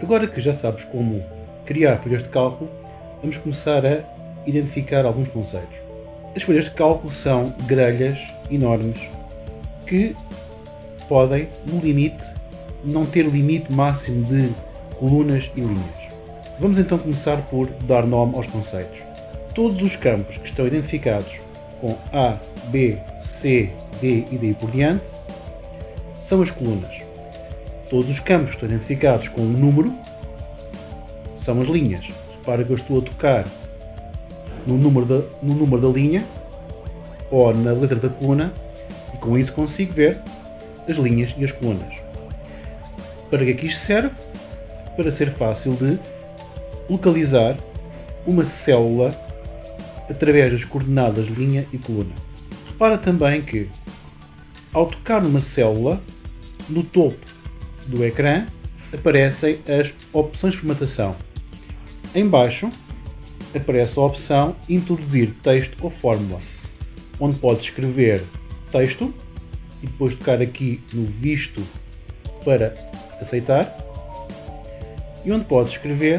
Agora que já sabes como criar folhas de cálculo, vamos começar a identificar alguns conceitos. As folhas de cálculo são grelhas enormes que podem, no limite, não ter limite máximo de colunas e linhas. Vamos então começar por dar nome aos conceitos. Todos os campos que estão identificados com A, B, C, D e daí por diante são as colunas. Todos os campos que estão identificados com um número são as linhas. Repara que eu estou a tocar no número da linha ou na letra da coluna e com isso consigo ver as linhas e as colunas. Para que é que isto serve? Para ser fácil de localizar uma célula através das coordenadas linha e coluna. Repara também que, ao tocar numa célula, no topo do ecrã aparecem as opções de formatação. Em baixo aparece a opção Introduzir texto ou fórmula, onde pode escrever texto e depois tocar aqui no Visto para aceitar e onde pode escrever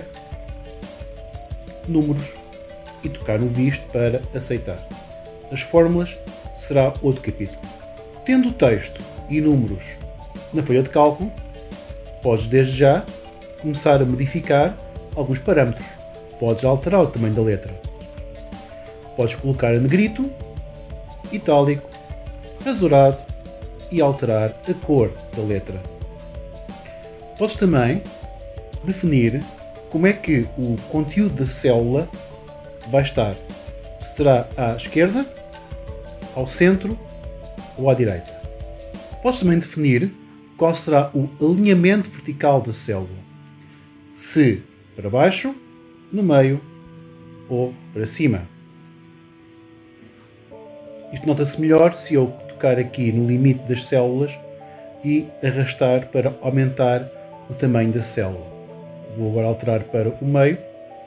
números e tocar no Visto para aceitar. As fórmulas será outro capítulo. Tendo texto e números na folha de cálculo, podes desde já começar a modificar alguns parâmetros. Podes alterar o tamanho da letra. Podes colocar a negrito, itálico, azulado e alterar a cor da letra. Podes também definir como é que o conteúdo da célula vai estar. Será à esquerda, ao centro ou à direita. Podes também definir qual será o alinhamento vertical da célula. Se para baixo, no meio ou para cima. Isto nota-se melhor se eu tocar aqui no limite das células e arrastar para aumentar o tamanho da célula. Vou agora alterar para o meio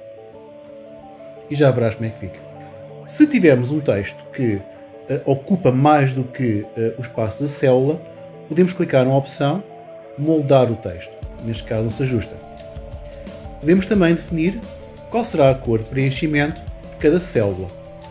e já verás como é que fica. Se tivermos um texto que ocupa mais do que o espaço da célula, podemos clicar na opção Moldar o texto. Neste caso não se ajusta. Podemos também definir qual será a cor de preenchimento de cada célula.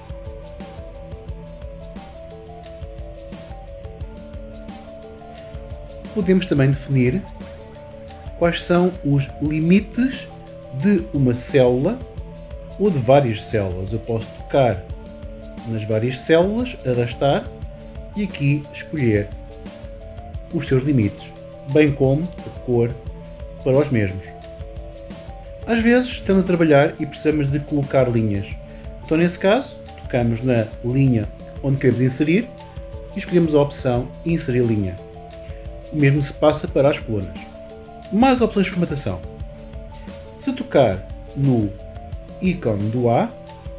Podemos também definir quais são os limites de uma célula ou de várias células. Eu posso tocar nas várias células, arrastar e aqui escolher os seus limites, bem como a cor para os mesmos. Às vezes estamos a trabalhar e precisamos de colocar linhas. Então nesse caso, tocamos na linha onde queremos inserir e escolhemos a opção Inserir linha. O mesmo se passa para as colunas. Mais opções de formatação. Se tocar no ícone do A,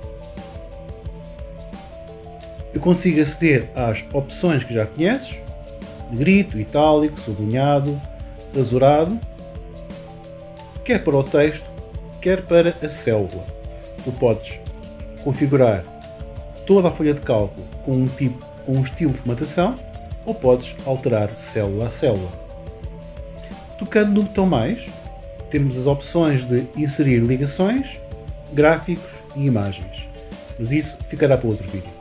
eu consigo aceder às opções que já conheces: negrito, itálico, sublinhado, azulado, quer para o texto, quer para a célula. Tu podes configurar toda a folha de cálculo com um estilo de formatação ou podes alterar célula a célula. Tocando no botão mais, temos as opções de inserir ligações, gráficos e imagens, mas isso ficará para outro vídeo.